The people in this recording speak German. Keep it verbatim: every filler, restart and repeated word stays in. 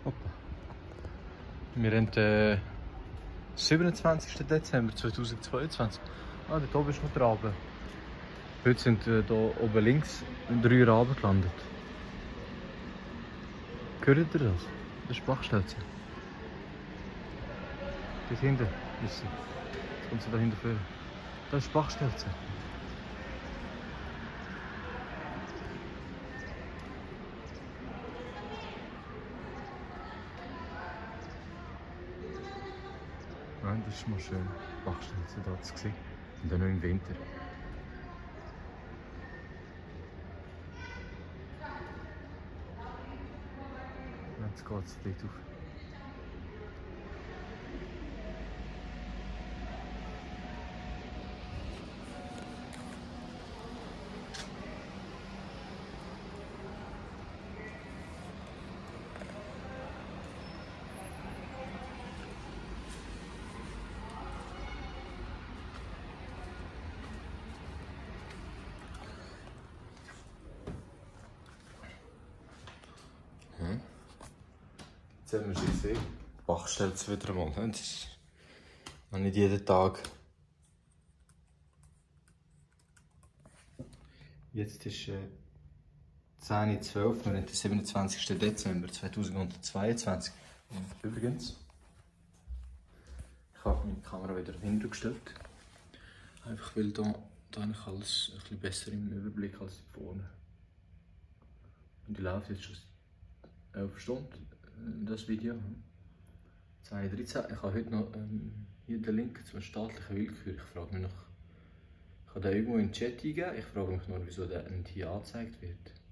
Hoppa. Wir haben den siebenundzwanzigsten Dezember zweitausendzweiundzwanzig. Ah, dort oben ist noch der Rabe. Heute sind hier oben links drei Raben gelandet. Hört ihr das? Das ist Bachstelze. Dort hinten ist sie. Jetzt kommt sie da hinten vor. Das ist Bachstelze. Nein, das ist mal schön. Bachstelze da zu sehen. Und dann noch im Winter. Jetzt geht es dort auf. Hm. Jetzt haben wir sie gesehen. Bachstelze wieder einmal. Das ist noch nicht jeden Tag. Jetzt ist äh, zehn Uhr zwölf, wir haben den siebenundzwanzigsten Dezember zweitausendzweiundzwanzig. Und übrigens, ich habe meine Kamera wieder hinten gestellt. Einfach weil da, da habe ich alles ein bisschen besser im Überblick als vorne. Und die läuft jetzt schon elf Stunden, das Video. zwei Uhr dreizehn. Ich habe heute noch ähm, hier den Link zur staatlichen Willkür. Ich frage mich noch, ich kann den irgendwo in den Chat eingeben. Ich frage mich nur, wieso der nicht hier angezeigt wird.